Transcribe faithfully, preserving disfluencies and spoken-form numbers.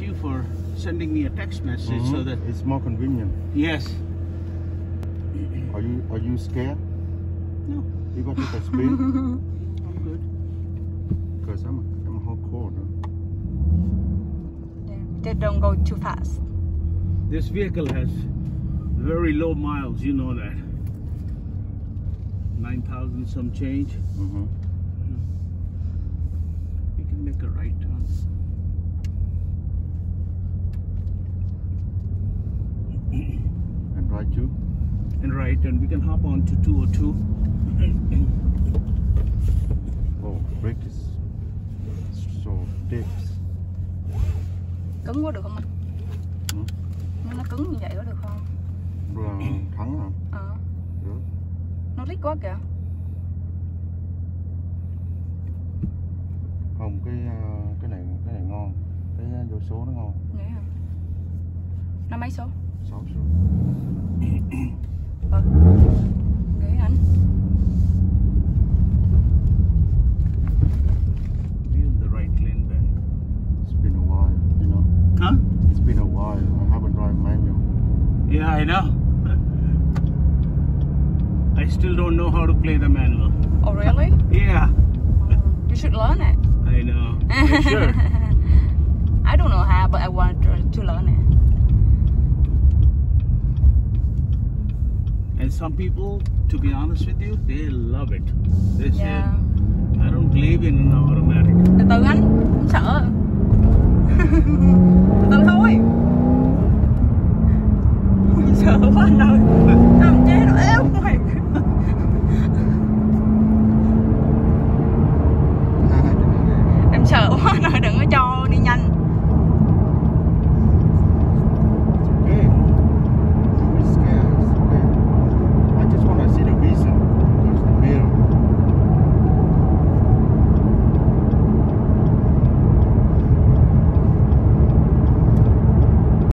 you for sending me a text message Mm-hmm. so that it's more convenient. yes. Are you are you scared? No, You got to take a speed? I'm good. Because I'm I'm hardcore. No? Yeah, they don't go too fast. This vehicle has very low miles, you know that. nine thousand some change. Mm-hmm. We can make a right turn. And right too. And right, and we can hop on to two oh two. Oh, brake is so deep. Cứng quá được không anh? Ừ. Nhưng nó cứng như vậy có được không? Rồi thắng hả? Ờ. Được. Nó rít quá kìa. Không, cái uh, cái này cái này ngon. Cái vô số nó ngon. Vậy hả? Nó mấy số? sáu số. Ờ. Ghế anh. We're in the right lane then. It's been a while, you know. Huh? It's been a while. I haven't driven manual. Yeah, I know. I still don't know how to play the manual. Oh really? Yeah, Oh, you should learn it. I know. For sure. I don't know how, but I want to, to learn it. And some people, to be honest with you, they love it. They say, Yeah. I don't believe in an automatic. Từ từ anh, không sợ.